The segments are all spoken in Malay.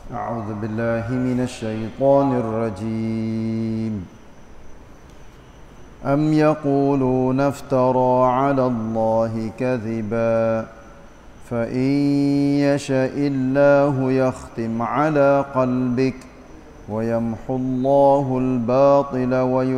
أعوذ بالله من الشيطان الرجيم أم يقولون افترى على الله كذبا فإن يشاء الله يختم على قلبك ويمحو الله الباطل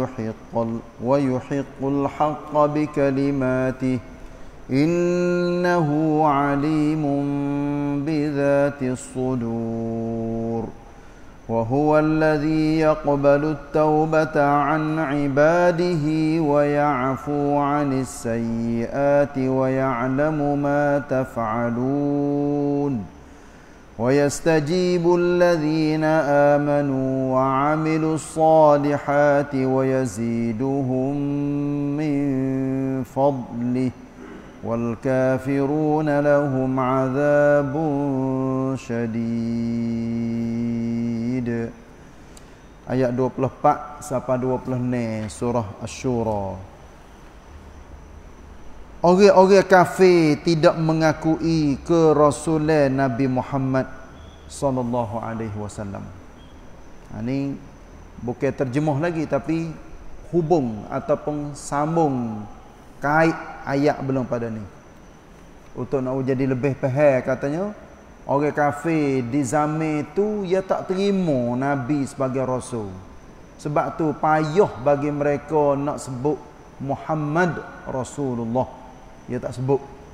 ويحق الحق بكلماته إنه عليم بذات الصدور وهو الذي يقبل التوبة عن عباده ويعفو عن السيئات ويعلم ما تفعلون ويستجيب الذين آمنوا وعملوا الصالحات ويزيدهم من فضله والكافرون لهم عذاب شديد. Ayat 24 sampai 26 surah Asy-Syura. Orang-orang kafir tidak mengakui kerasulan Nabi Muhammad sallallahu alaihi wasallam. Ini bukan terjemah lagi tapi hubung ataupun sambung kait ayat belum pada ni. Untuk nak jadi lebih faham katanya, orang kafir di zaman tu dia tak terima Nabi sebagai rasul. Sebab tu payah bagi mereka nak sebut Muhammad Rasulullah. Dia tak sebut.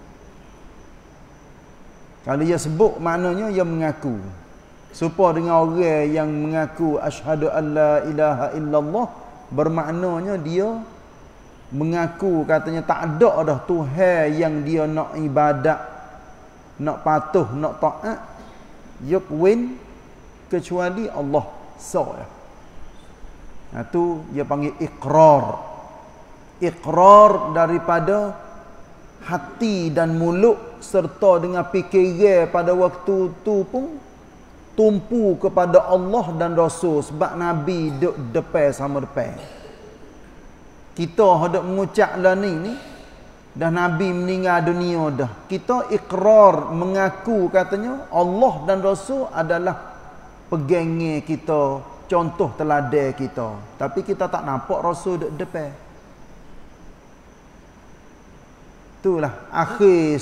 Kalau dia sebut maknanya dia mengaku. Supaya dengan orang yang mengaku asyhadu alla ilaha illallah, bermaknanya dia mengaku katanya tak ada dah Tuhan yang dia nak ibadat, nak patuh, nak taat yukwin kecuali Allah saja. Tu dia panggil iqrar. Iqrar daripada hati dan mulut serta dengan fikiran pada waktu tu pun tumpu kepada Allah dan Rasul, sebab Nabi duduk depan sama depan. Kita hendak mengucap lah ni dah Nabi meninggal dunia dah. Kita ikrar mengaku katanya Allah dan Rasul adalah pegangnya kita, contoh teladan kita. Tapi kita tak nampak Rasul duduk depan. Itulah akhir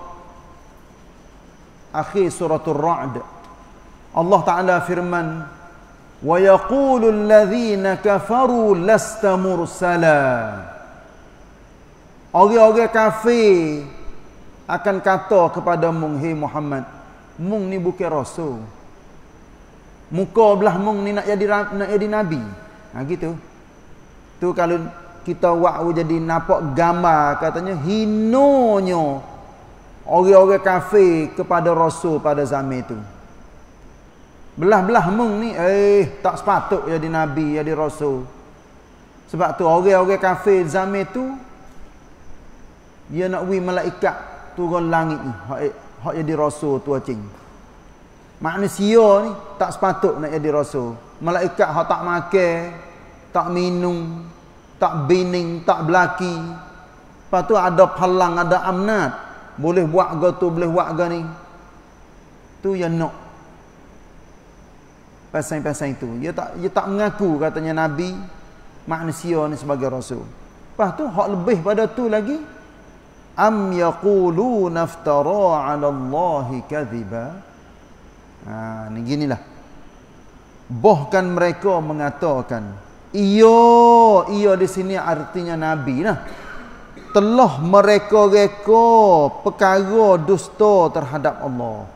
suratul Ra'd. Allah Ta'ala firman, wa yaqulu alladhina kafaru lasta mursala. Orang-orang kafir akan kata kepada mung, hey Muhammad, mung ni bukan rasul. Muka belah mung ni nak jadi nabi. Gitu. Tu kalau kita buat jadi nampak gambar katanya hinonya orang-orang kafir kepada rasul pada zaman itu. Belah-belah mung ni tak sepatut jadi nabi, jadi rasul. Sebab tu orang-orang kafir zaman tu dia nak wi malaikat turun langit ni hak jadi rasul tu acing. Manusia ni tak sepatut nak jadi rasul. Malaikat hak tak makan, tak minum, tak bining, tak belaki. Lepas tu ada palang, ada amnat. Boleh buat ke tu, boleh buat ke ni. Tu yang nak. Pasang-pasang itu. Dia tak mengaku katanya Nabi, manusia ni sebagai Rasul. Lepas tu, hak lebih pada tu lagi. Am yaquluna iftara 'ala Allahi kadhiba. Ni ginilah. Bahkan mereka mengatakan, Iyo di sini artinya Nabi lah. Telah mereka-reka perkara dusta terhadap Allah.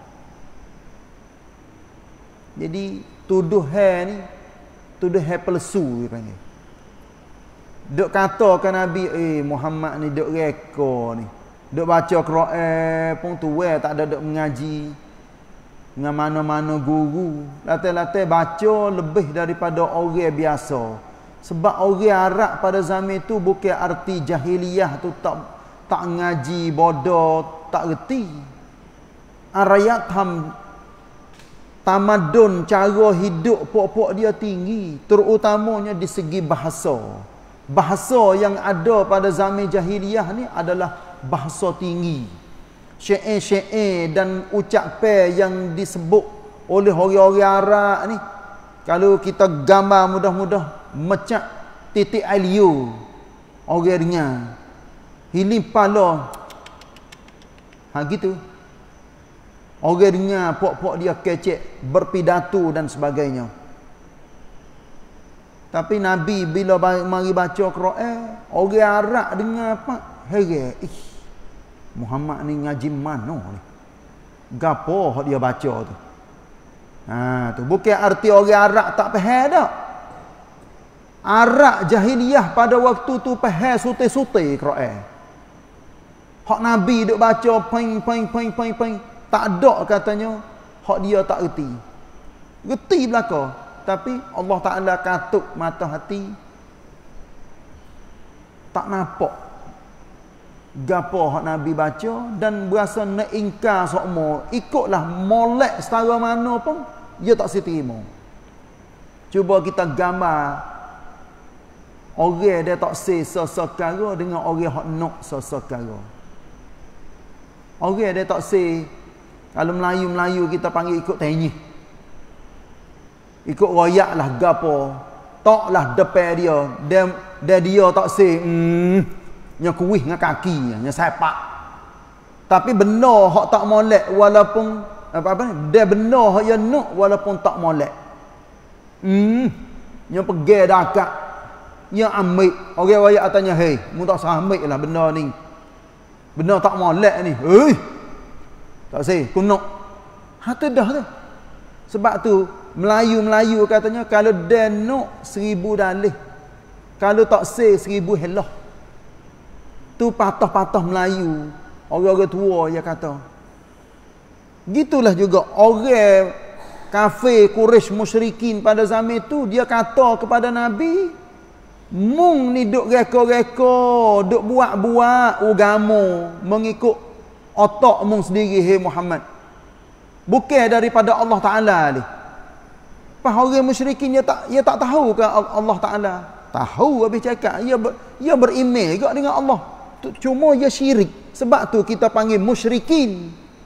Jadi tuduhan ni tuduhan palsu dia panggil. Duk katakan Nabi Muhammad ni duk reka ni. Duk baca Quran pun tuai tak ada duk mengaji dengan mana-mana guru. Latai-latai baca lebih daripada orang biasa. Sebab orang Arab pada zaman itu bukan arti jahiliyah tu tak ngaji, bodoh, tak reti. Arayat tamadun, cara hidup pokok dia tinggi, terutamanya di segi bahasa. Bahasa yang ada pada zaman jahiliyah ni adalah bahasa tinggi. Syair-syair dan ucapan yang disebut oleh orang-orang Arab ni. Kalau kita gambar mudah-mudah macam titik air liur orang dengar. Hiling pala. Gitu. Orang dengar pok-pok dia kecek, berpidato dan sebagainya. Tapi Nabi bila mari baca Quran, orang Arab dengar apa? Heran. Muhammad ni ngaji mana ni? Gapo hak dia baca tu? Tu bukan arti orang Arab tak faham dak. Arab jahiliyah pada waktu tu faham sute-sute Quran. Hak Nabi duk baca peng. Tak ada katanya hak dia tak erti. Reti belaka. Tapi Allah Ta'ala katuk mata hati. Tak nampak gapo hak Nabi baca dan berasa nak ingkar sokmo. Ikutlah molek setara mana pun dia tak terima. Cuba kita gambar orang dia tak sesekara dengan orang hak nak sesekara. Orang dia tak kalau Melayu kita panggil ikut tenyih. Ikut royak lah gapo. Taklah depan dia. Dia tak nya kuih dengan kaki, nya sepak. Tapi benar hak tak molek walaupun dia benar hak dia nak walaupun tak molek. Nya pergi dekat. Nya ambil. Orang royak tanya, "Hei, mu tak sambil lah benda ni. Benda tak molek ni." Tak kuno. Tu dah tu. Sebab tu Melayu katanya kalau dia nak 1000 dalih. Kalau tak 1000 helah. Tu patah-patah Melayu. Orang-orang tua dia kata. Gitulah juga orang kafir Quraisy musyrikin pada zaman tu dia kata kepada Nabi, "Mung ni duk reka-reka, duk buat-buat agama mengikut otak mung sendiri, hai Muhammad. Bukan daripada Allah Ta'ala ni." Pas orang musyrikin dia tak tahu ke Allah Ta'ala? Tahu habis cakap. Dia berimej juga dengan Allah. Cuma dia syirik. Sebab tu kita panggil musyrikin.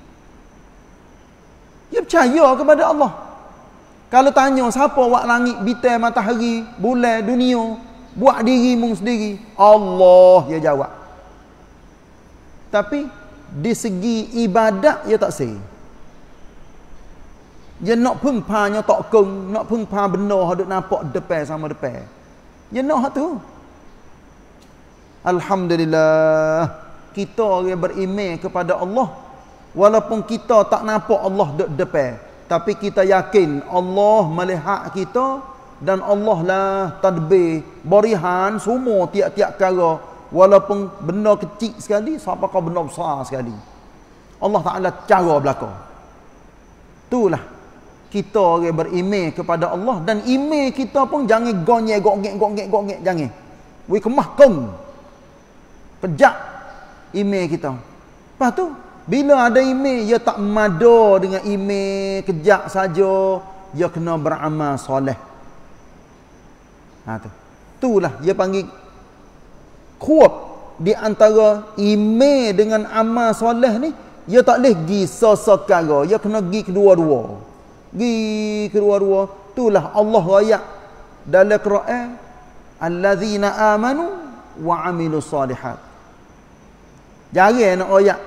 Dia percaya kepada Allah. Kalau tanya siapa buat langit, bintang, matahari, bulan, dunia, buat diri mung sendiri, Allah, dia jawab. Tapi di segi ibadat dia tak sah. Dia nak pengpanya tak keng, nak pengpa benar hadut nampak depan sama depan. Dia nak hak tu. Alhamdulillah, kita orang beriman kepada Allah walaupun kita tak nampak Allah depan, tapi kita yakin Allah melihat kita dan Allah lah tadbir, berihan semua tiap-tiap perkara. Walaupun benda kecil sekali sampai ke benda besar sekali, Allah Ta'ala cara belakang. Itulah kita orang beriman kepada Allah. Dan iman kita pun jangan gonyek, jangan. Wih kemah keng. Kejap iman kita. Lepas tu bila ada iman, dia tak mada dengan iman kejap saja, dia kena beramal soleh. Itulah dia panggil kuat di antara iman dengan amal soleh ni. Dia tak boleh pergi sesekara, dia kena pergi kedua-dua. Itulah Allah rakyat dalam Quran, allazina amanu wa amilus salihat. Jarang nak rakyat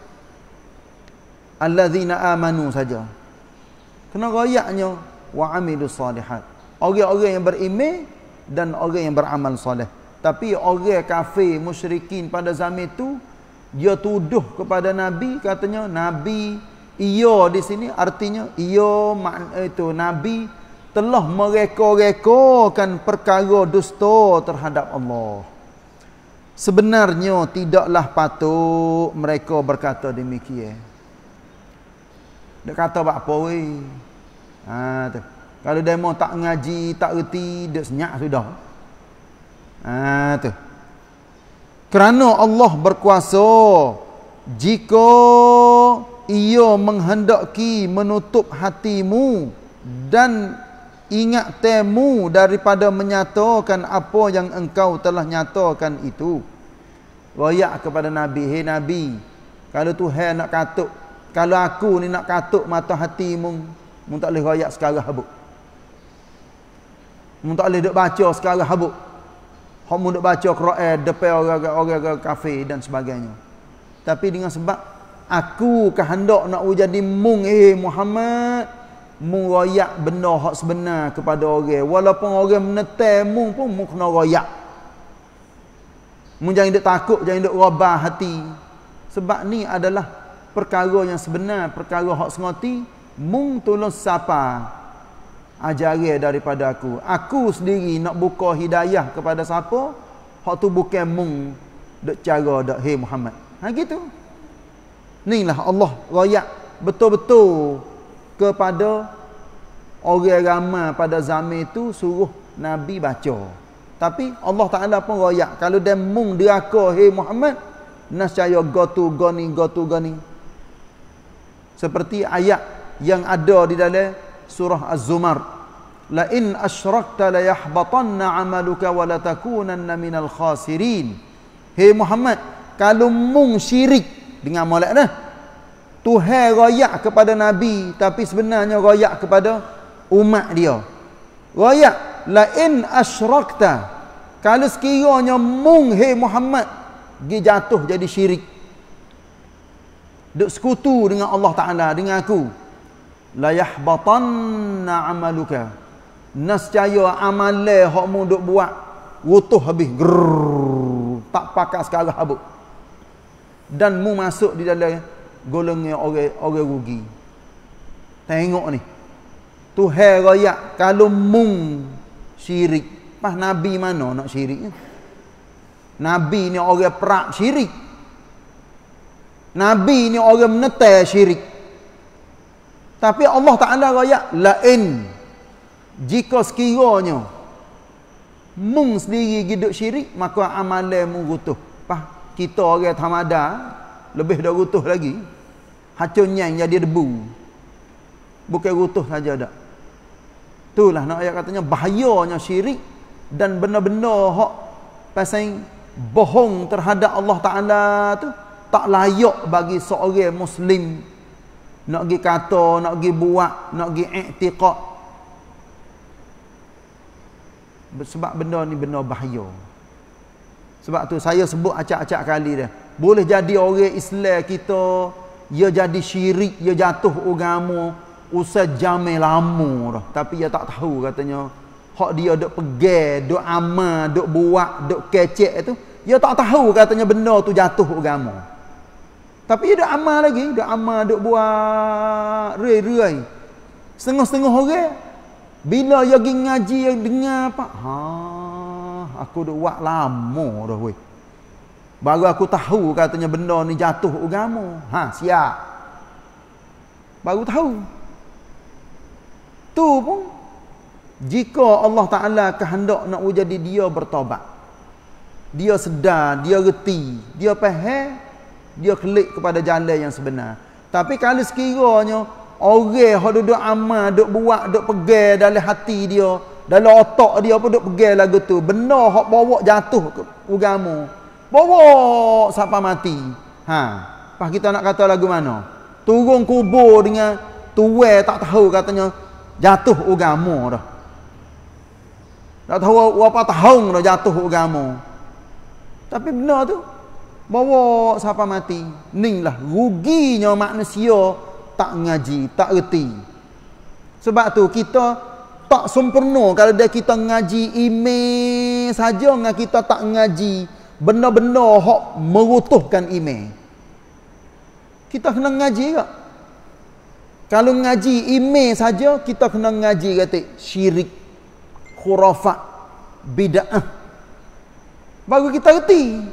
allazina amanu saja. Kena rakyatnya wa amilus salihat. Orang-orang yang beriman dan orang yang beramal soleh. Tapi orang kafir musyrikin pada zaman itu, dia tuduh kepada Nabi, katanya Nabi, ia di sini artinya ia makna itu Nabi telah mereka-rekakan perkara dusta terhadap Allah. Sebenarnya tidaklah patut mereka berkata demikian. Dia kata apa weh? Tu. Kalau demo tak ngaji, tak erti, dia senyap sudah. Tu. Kerana Allah berkuasa, jika ia menghendaki menutup hatimu dan ingat temu daripada menyatakan apa yang engkau telah nyatakan itu. Royak kepada Nabi, "Hei Nabi, kalau Tuhan nak katuk, kalau aku ni nak katuk mata hatimu, Mu tak boleh royak sekarang habuk. Mu tak boleh duk baca sekarang habuk. Hak mu duk baca Quran depan orang-orang kafir dan sebagainya. Tapi dengan sebab aku kehendak nak jadi mung Muhammad, mung royak benda hak sebenar kepada orang. Walaupun orang menetai mung pun mu kena royak. Mu jangan duk takut, jangan duk robah hati. Sebab ni adalah perkara yang sebenar, perkara hak sengoti, mung tolong siapa ajaran daripada aku. Aku sendiri nak buka hidayah kepada siapa, hak tu bukan mung duk cara dak Muhammad. Ha gitu. Inilah Allah royak betul-betul kepada orang ramai pada zaman itu suruh Nabi baca. Tapi Allah Ta'ala pun royak. Kalau dia mung diraka Muhammad, nascaya gotu gani. Seperti ayat yang ada di dalam surah Az-Zumar. La in asyrakta la yahbatanna 'amaluka wa la takunanna minal khasirin. Muhammad, kalau mung syirik dengan molek dah. Tuhan royak kepada Nabi, tapi sebenarnya royak kepada umat dia. Royak la in asyrakta, kalau sekiranya mung Muhammad dia jatuh jadi syirik, duk sekutu dengan Allah Ta'ala, dengan aku, la yahbatanna 'amaluka, nascaya amalan hak mu duk buat rutuh habis, tak pakai sekarang habuk, dan mu masuk di dalam golongan orang rugi. Tengok ni, Tuhan royak kalau mung syirik. Pas Nabi mana nak syiriknya? Nabi ni orang perak syirik. Nabi ni orang menetai syirik. Tapi Allah Ta'ala royak lain, jika sekiranya mung sendiri hidup syirik, maka amalan mu rutuh. Pas kita orang tamada lebih dah rutuh lagi. Hacunnya jadi debu. Bukan rutuh saja dak. Itulah nak ayat katanya bahayanya syirik dan benda-benda hak pasal bohong terhadap Allah Ta'ala tu tak layak bagi seorang Muslim nak pergi kata, nak pergi buat, nak pergi i'tiqad. Sebab benda ni benda bahaya. Sebab tu saya sebut acak-acak kali dah. Boleh jadi orang Islam kita, ia jadi syirik, ia jatuh agama usai zaman lama dah. Tapi ia tak tahu katanya hak dia duk pegang, duk amal, duk buat, duk kecek tu, dia tak tahu katanya benda tu jatuh agama. Tapi dia duk amal lagi, duk amal, duk buat rei-rei. Setengah-setengah orang bila dia pergi ngaji, yang dengar apa? Aku duk buat lama dah weh. Baru aku tahu katanya benda ni jatuh agama. Siap. Baru tahu. Tu pun jika Allah Ta'ala kehendak nak jadi dia bertobat, dia sedar, dia reti, dia faham, dia klik kepada jalan yang sebenar. Tapi kalau sekiranya orang yang duduk amal, duduk buat, duduk pegang dalam hati dia, dalam otak dia pun duduk pegang lagu tu, benda yang bawa jatuh ke agama, bawa sampai mati. Pas kita nak kata lagu mana? Turun kubur dengan tuai tak tahu katanya jatuh agama dah. Tak tahu berapa tahun dah jatuh agama. Tapi benar tu bawa sampai mati. Inilah ruginya manusia tak ngaji, tak erti. Sebab tu kita tak sempurna kalau dia kita ngaji iman saja dengan kita tak ngaji benda-benda hak merutuhkan iman. Kita kena ngaji tak? Kalau ngaji iman saja, kita kena ngaji kata syirik, khurafat, bid'ah. Baru kita reti.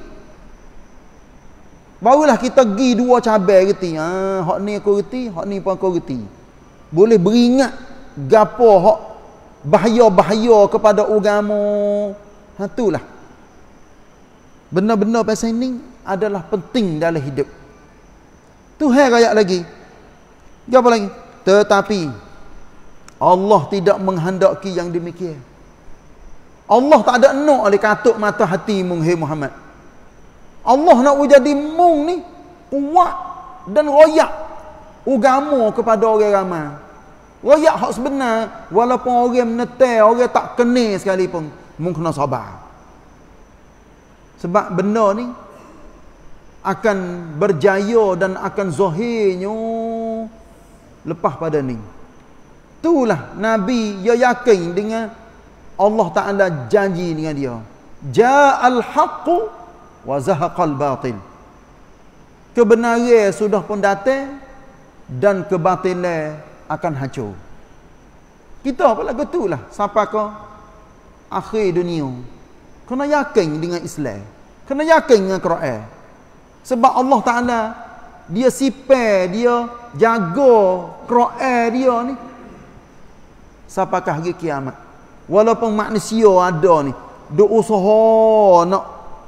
Barulah kita pergi dua cabai reti. Hak ni aku reti, hak ni pun aku reti. Boleh beringat gapo hak bahaya-bahaya kepada agama. Itulah. Benda-benda pasal ni adalah penting dalam hidup. Tuhan rakyat lagi. Apa lagi? Tetapi Allah tidak menghendaki yang demikian. Allah tak ada nak oleh katuk mata hati mung Muhammad. Allah nak jadi mung ni kuat dan royak agama kepada orang ramai. Royak hak sebenar, walaupun orang menetai, orang tak kenal sekalipun, mungkin kena sabar. Sebab benda ni akan berjaya dan akan zahirnya lepas pada ni. Itulah Nabi dia yakin dengan Allah Ta'ala janji dengan dia. Ja'al haqqu wa zahaqal batil. Kebenaran sudah pun datang dan kebatilan akan hancur. Kita pula betulah sampai ke akhir dunia. Kena yakin dengan Islam. Kena yakin dengan Quran. Sebab Allah Ta'ala dia sifat, dia jaga Quran dia ni sampai ke hari kiamat. Walaupun manusia ada ni duk usaha nak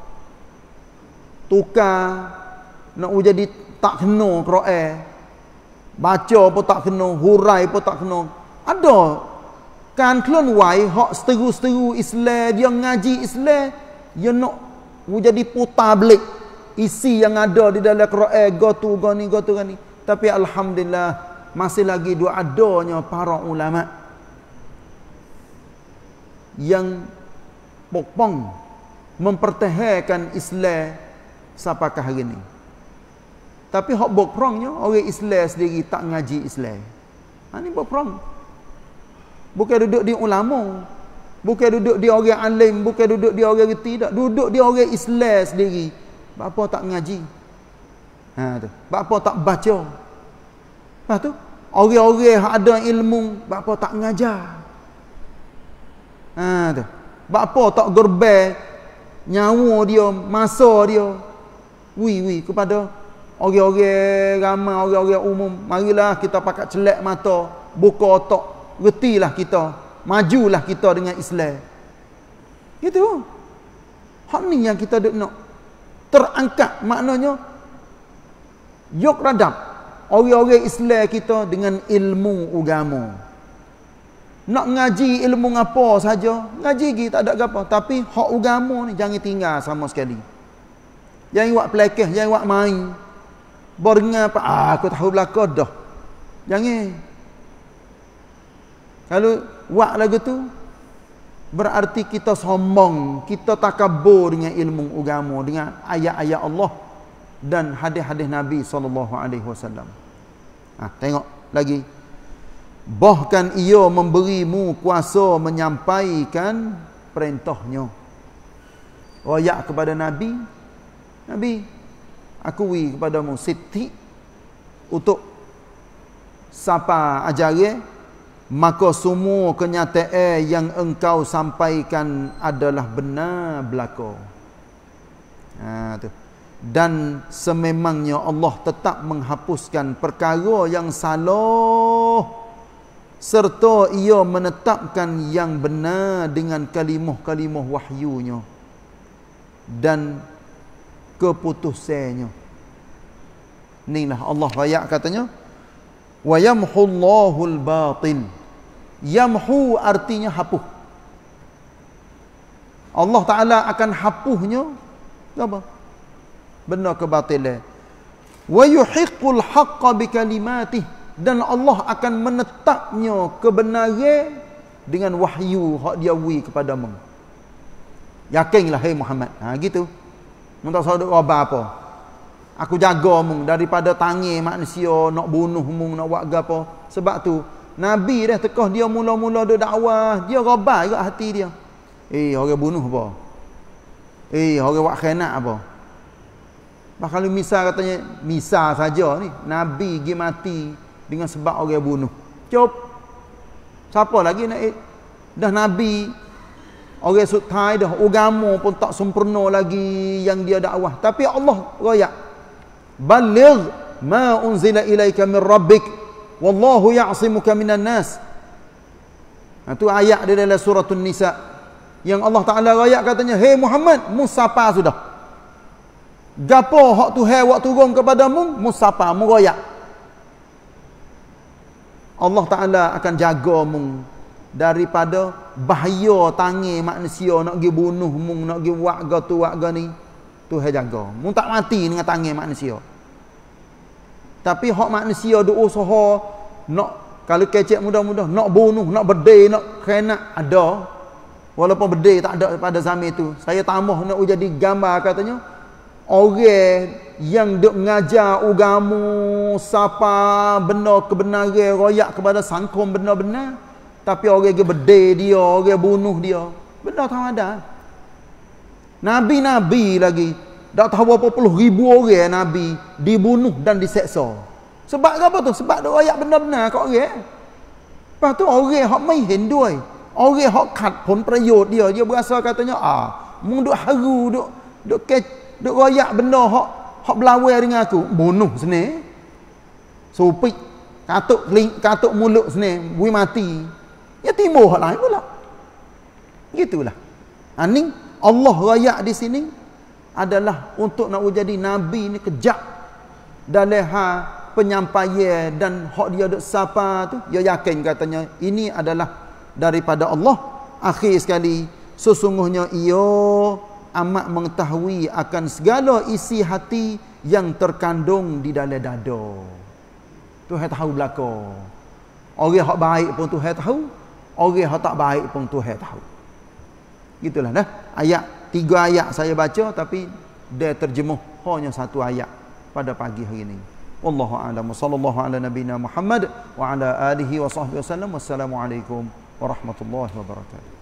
tukar, nak jadi tak kena Quran, baca pun tak kena, hurai pun tak kena. Ada kan kelon wai hak seteru-seteru Islam, dia ngaji Islam, dia nak jadi putar belik isi yang ada di dalam Quran, gotu gani. Tapi alhamdulillah masih lagi dua adanya para ulama yang pokpong mempertahankan Islam sampai ke hari ini. Tapi hak bokrongnya orang Islam sendiri tak ngaji Islam. Ini bokrong. Bukan duduk di ulama, bukan duduk di orang alim, bukan duduk di orang reti, tak. Duduk di orang Islam sendiri. Bapa tak ngaji. Tu. Bapa tak baca. Lepas tu orang-orang yang ada ilmu, bapa tak ngajar. Tu. Bapa tak gerbel nyawa dia, masa dia. Kepada orang-orang ramai, orang-orang umum, marilah kita pakat celak mata, buka otak, retilah kita, majulah kita dengan Islam. Gitu. Hak ni yang kita nak terangkat, maknanya yok radap orang-orang Islam kita dengan ilmu agama. Nak ngaji ilmu apa saja, ngaji gi tak ada apa, tapi hak agama ni jangan tinggal sama sekali. Jangan buat pelekeh, jangan buat main. Berengar apa? Aku tahu belaka dah. Jangan. Kalau buat lagu tu berarti kita sombong, kita takabur dengan ilmu agama, dengan ayat-ayat Allah dan hadis-hadis Nabi SAW. Tengok lagi. Bahkan ia memberimu kuasa menyampaikan perintahnya. Royak kepada Nabi, akui kepadamu Siti untuk siapa ajaran, maka semua kenyataan yang engkau sampaikan adalah benar belaka. Tu. Dan sememangnya Allah tetap menghapuskan perkara yang salah, serta ia menetapkan yang benar dengan kalimah-kalimah wahyunya dan keputusannya. Inilah Allah rakyat katanya, wa yamhullahul batil. Yamhu artinya hapus. Allah Ta'ala akan hapusnya apa? Benda kebatilan. Wa yuhiqqul haqqa bikalimatih. Dan Allah akan menetapnya kebenaran dengan wahyu hak dia beri kepadamu. Yakinlah hai Muhammad. Gitu. Mun tak saudara apa. Aku jaga mung daripada tangi manusia nak bunuh mung, nak buat gapo. Sebab tu Nabi dah tekah dia mula-mula dia dakwah, dia rabai kat hati dia. Orang bunuh apa? Orang buat khianat apa? Kalau misal katanya, misal saja ni Nabi pergi mati dengan sebab orang bunuh. Cup. Siapa lagi nak dah Nabi orang sutai dah, agama pun tak sempurna lagi yang dia dakwah. Tapi Allah royak, baligh ma unzila ilaika min rabbik wallahu ya'simuka minan nas. Itu ayat di dalam surah An-Nisa yang Allah Ta'ala royak katanya, hey Muhammad, musapa sudah. Gapo hak Tuhan buat turun kepadamu, musapa, muroyak. Allah Ta'ala akan jaga mung daripada bahaya tangi manusia nak pergi bunuh mung, nak pergi buat gatu ni. Tuhan jaga. Mung tak mati dengan tangi manusia. Tapi hak manusia duk usaha nak Kalau kecek mudah-mudah nak bunuh, nak bedai, nak kena ada. Walaupun bedai tak ada pada zaman itu. Saya tambah nak jadi gambar katanya orang yang duk mengajar agama siapa benar kebenaran royak kepada sangkum benar-benar, tapi orang yang bedai dia, orang bunuh dia. Benar tak ada. Nabi-nabi lagi dak tahu berapa puluh ribu orang nabi dibunuh dan diseksa. Sebab apa tu? Sebab duk royak benar-benar kat orang. Lepas tu orang hak mai hindui, orang hak kat pun perayot dia berasa katanya mung duk haru duk royak benda hak belawai dengan aku, bunuh sini. Supik katuk mulut sini, bui mati. Ya timur hak lain pula. Gitulah. Ni Allah royak di sini adalah untuk nak jadi nabi ni kejap dalam penyampaian dan hak dia duk sapa tu, dia yakin katanya ini adalah daripada Allah. Akhir sekali, sesungguhnya ia amat mengetahui akan segala isi hati yang terkandung di dalam dada. Tuhan tahu belaka. Orang hak baik pun Tuhan tahu, orang hak tak baik pun Tuhan tahu. Gitulah dah. Ayat 3 ayat saya baca, tapi dia terjemuh hanya 1 ayat pada pagi hari ini. Wallahu a'lam. Sallallahu ala nabiyina Muhammad wa ala alihi wa sahbihi wasallam. Wassalamualaikum warahmatullahi wabarakatuh.